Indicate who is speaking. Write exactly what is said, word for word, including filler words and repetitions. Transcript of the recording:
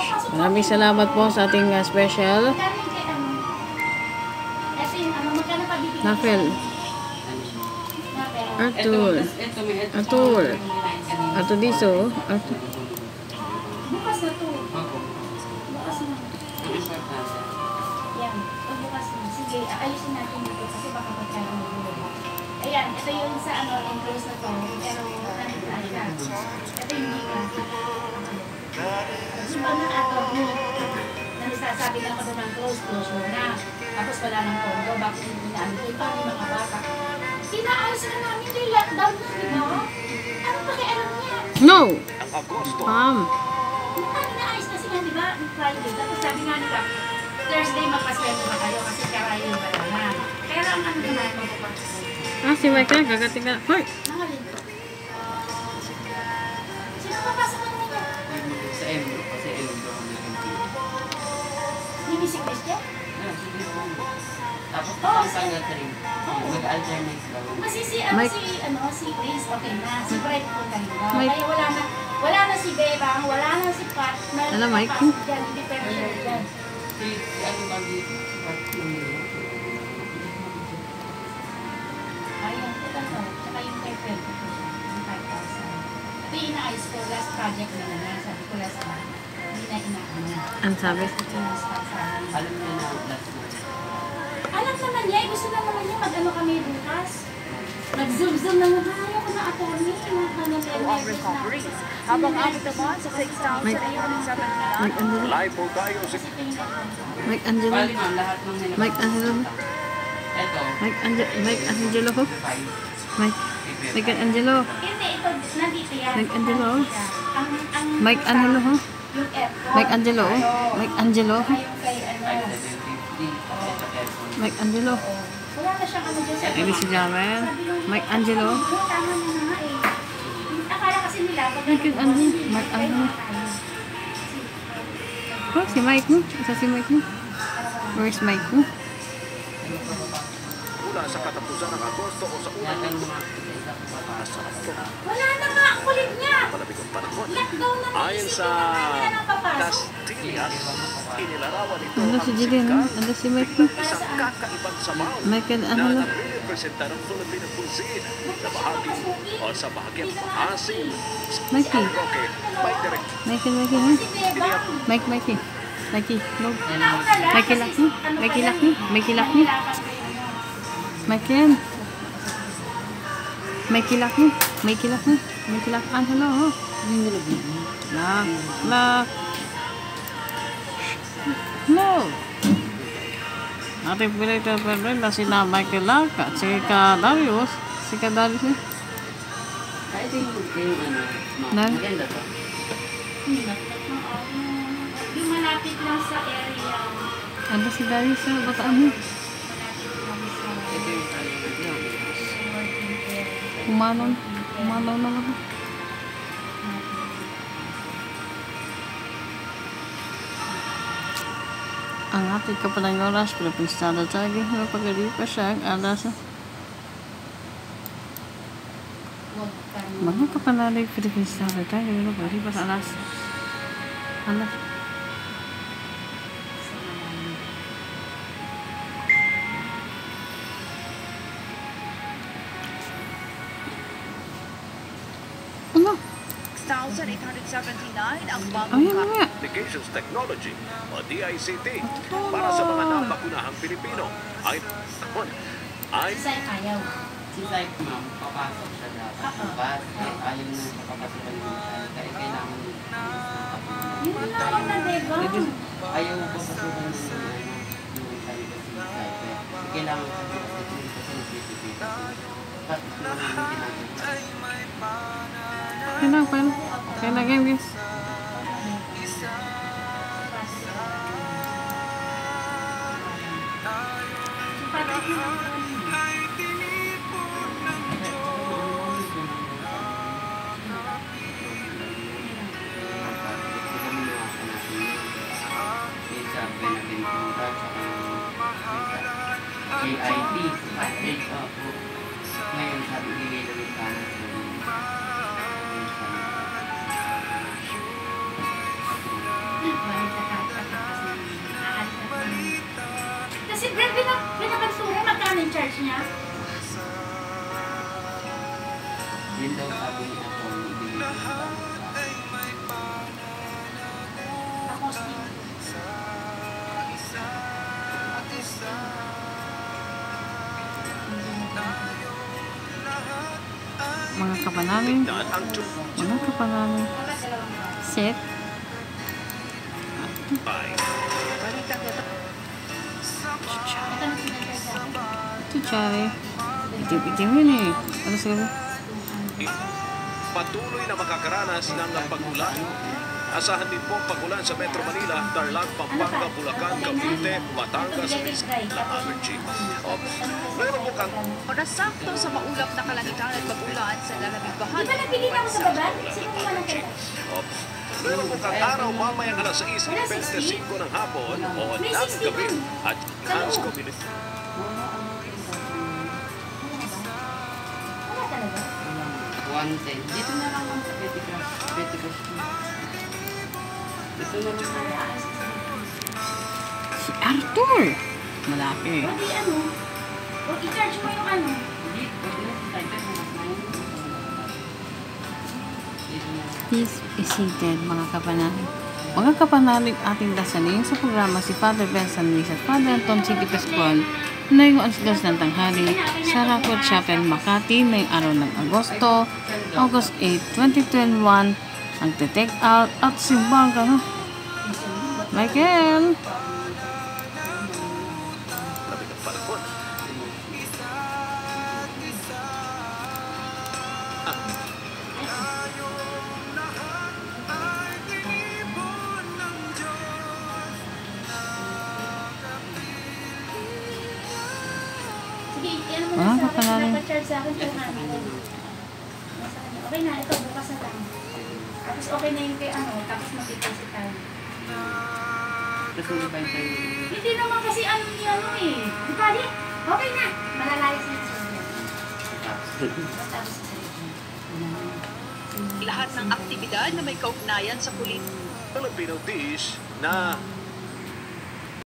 Speaker 1: Maraming salamat po sa ating uh, special Nafel Arthur Arthur Arthur Diso Arthur.
Speaker 2: Bukas na to. Bukas na. Yan. Bukas na. Sige, ayusin natin dito kasi baka magkaroon ng gulo. Ayan, ito yung sa ano, enclose na to. Pero, ano na, ito yung hindi ka. So, ano ato, na nasasabi lang ko doon ng close, closure na. Tapos wala ng kondo, bakit hindi na ano, ito yung mga bata. Sinaayos na namin yung lockdown na, di ba? Ano pa kaya alam niya?
Speaker 1: No!
Speaker 3: Agosto.
Speaker 1: Ma'am.
Speaker 2: Ano naayos kasi nga, di ba? Friday. Tapos sabi nga nila, Thursday magpasweldo ba kayo kasi karayo ba na. Kaya lang ano naman magpapasweldo.
Speaker 1: Ah, si Michael, gagating ka. Hoy!
Speaker 2: Mga lito. Sino papasok na naman yan?
Speaker 4: Sa M, kasi M daw ang naging
Speaker 2: Hindi may sickness dyan?
Speaker 4: Tapos pasang na rin. Mag-alternate daw.
Speaker 2: Kasi si, ano,
Speaker 1: Mike.
Speaker 2: si, ano, si Grace, okay na. Si Bright po tayo.
Speaker 1: Mike.
Speaker 2: Kaya wala na, wala na si Bebang, wala na si Pat. Na
Speaker 1: Ano, Mike?
Speaker 2: papasok dyan, hindi pwede yun dyan.
Speaker 4: Si, si ano ba dito?
Speaker 2: Ayun, ito to. Tsaka yung Pepper. Yung five thousand. Ito yung inaayos ko. Last project na na. Sabi ko last month. Hindi na inaano.
Speaker 1: Ang sabi.
Speaker 2: Ito yung sponsor.
Speaker 4: Alam niya na last month.
Speaker 2: Alam naman niya, gusto na naman niya mag-ano kami bukas. Nag-zoom-zoom na naman. Ayaw ko na attorney.
Speaker 5: Ang recoveries. Habang abot naman sa six thousand eight hundred seventy-nine.
Speaker 1: Mike Angelo.
Speaker 3: Live po tayo sa
Speaker 1: Mike Angelo.
Speaker 4: Bali ma'am, lahat ng nila.
Speaker 1: Mike Angelo.
Speaker 4: Ito.
Speaker 1: Mike Angelo. Mike Angelo ho.
Speaker 4: Five.
Speaker 1: Mike. Mike Angelo.
Speaker 2: Hindi, ito, nandito yan.
Speaker 1: Mike Angelo.
Speaker 2: Ang, ang,
Speaker 1: Mike Angelo ho.
Speaker 2: yung aircon.
Speaker 1: Mike Angelo. Mike Angelo.
Speaker 2: Ay, yung kay, ano,
Speaker 4: seven fifty. Ito aircon.
Speaker 1: Mike Angelo.
Speaker 2: wala na siyang ano dyan sa
Speaker 1: Ladies and gentlemen, Mike Angelo.
Speaker 2: Oo, tama na nga eh. Akala kasi nila, pag
Speaker 1: Mike Angelo. Mike Angelo. Oh, si Mike mo. Isa si Mike mo. Where's Mike mo?
Speaker 3: mula sa katapusan ng Agosto o sa unang linggo. Masarap to.
Speaker 2: Wala na nga ang kulit niya.
Speaker 3: Malamig ang panahon.
Speaker 2: Lockdown na may
Speaker 3: Ayon sa
Speaker 2: isipin naman nila ng papasok.
Speaker 3: Castillas, inilarawan ito
Speaker 1: Ano
Speaker 3: ang
Speaker 1: si Jillian?
Speaker 3: sikat
Speaker 1: Ano si Mike mo?
Speaker 3: bilang isang kakaibang sabaw
Speaker 1: Michael,
Speaker 3: na
Speaker 1: ano?
Speaker 3: nagre-representa ng Filipino cuisine na bahagi o sa bahagyang maasim sa
Speaker 1: Mikey.
Speaker 3: Roque by direct
Speaker 1: Michael, Michael, ha?
Speaker 2: Si Bebang.
Speaker 1: Mike, Mikey. Mikey, no.
Speaker 2: Nauna lang
Speaker 1: Mikey
Speaker 2: kasi
Speaker 1: Lakni.
Speaker 2: ano
Speaker 1: Mikey
Speaker 2: pa
Speaker 1: Lakni.
Speaker 2: yan,
Speaker 1: Mikey Lakni.
Speaker 2: nahirapan ko yung ano.
Speaker 1: Michael. Mikey Lakni. Mikey Lakni. Mikey Lakni. Ah, hello, ho. Lak. Lak. No. Ating pinito pa rin na sina Michael Lak at si Ka Darius. Si Ka Darius, eh.
Speaker 4: I think yung ano,
Speaker 1: Nan?
Speaker 4: maganda to.
Speaker 2: Yung malapit lang sa area.
Speaker 1: Ano si Darius, ha? Bataan mo.
Speaker 2: Malapit lang sa
Speaker 4: Ito yung ano,
Speaker 2: working area.
Speaker 1: Kumanon. Kumanon na lang. Ang ating kapalang oras, Philippine Standard Time, na pagkalipa siya ang alas. Mga kapanalig Philippine Standard Time, na pagkalipa sa alas. Alas. Ano?
Speaker 5: six thousand eight hundred seventy-nine ang bagong
Speaker 1: Ayun
Speaker 5: ka-
Speaker 1: nga.
Speaker 3: Communications Technology o D I C T para sa mga nabakunahang Pilipino ay ay
Speaker 2: Isa ayaw.
Speaker 4: Si Syke, ma'am, papasok siya dapat. Bukas, eh, ayaw na sa papasukan ng Syke. Kaya kailangan
Speaker 2: Yun lang naman na, diba?
Speaker 4: ayaw papasukan ng ano, yung Syke kasi Syke. Kailangan sa bukas ito yung kasi ng C C T V. Pati ko namin ginagawa.
Speaker 1: Kailangan pa yun. Kailangan guys.
Speaker 4: J I T, update ako. Ngayon sabi bigay na rin kami sa
Speaker 2: Balik na tatas kasi aalis na kami. Kasi Brad, pinapansura, magkano yung charge niya?
Speaker 4: Yun daw sabi ni Atty. ibigay ng bank sa
Speaker 2: Tapos,
Speaker 1: Mga kapanamin.
Speaker 3: Tignan ang
Speaker 1: Mga kapanamin.
Speaker 2: dapat dalawang ba?
Speaker 1: Set.
Speaker 3: Tubay.
Speaker 2: Ito na sinasya sa akin.
Speaker 1: Tutsari. Itim-itim yun eh. Ano sabi?
Speaker 3: Patuloy na makakaranas ng pagulan. Asahan din po ang pagulan sa Metro Manila, Tarlac, Pampanga, Bulacan, Cavite, Batangas, Rizal, Allergy. O, meron po kang
Speaker 5: Oras sakto sa maulap na kalangitan at magulan sa lalamig
Speaker 2: Di
Speaker 5: bahagi.
Speaker 2: ba nagpilita ako sa baba? Sino mo man ang kaya?
Speaker 3: O, meron po kang araw mamayang alas sais twenty-five ng hapon o ng gabi at Hans Community.
Speaker 2: Wala talaga.
Speaker 4: one ten. Dito na lang ang Petty Crush. Petty Crush. Dito na lang.
Speaker 2: Ay, aalis ka sa
Speaker 1: Si Arthur. Malaki.
Speaker 2: O di ano? O i-charge mo yung ano?
Speaker 4: Hindi. Pwede na sa Taipei. Dito na lang.
Speaker 1: Please be seated, mga kapanalig. Mga kapanalig, ating dasalin sa programa si Father Benson Luis at Father Anton City Pascual na yung alas dos ng tanghali sa Rockwood Chapel, Makati na yung araw ng Agosto, August eighth, twenty twenty-one, ang te-take out at simbang ka, ha? Michael!
Speaker 3: Labi ng panahon.
Speaker 2: Sige, ano mo
Speaker 1: Ah,
Speaker 2: na sa akin?
Speaker 1: kapanalig.
Speaker 2: Dapat-charge sa akin two hundred. Nasa kanya. Okay na, ito bukas na lang. Tapos okay na yung kay ano, tapos mag-deposit tayo.
Speaker 4: Tapos may iba yung tayo.
Speaker 2: Hindi naman kasi ano ni ano eh. Di ba, di? Okay na. Malalayas na yung surgery. Tapos tapos sa
Speaker 5: Lahat ng aktibidad na may kaugnayan sa pulit
Speaker 3: Filipino dish na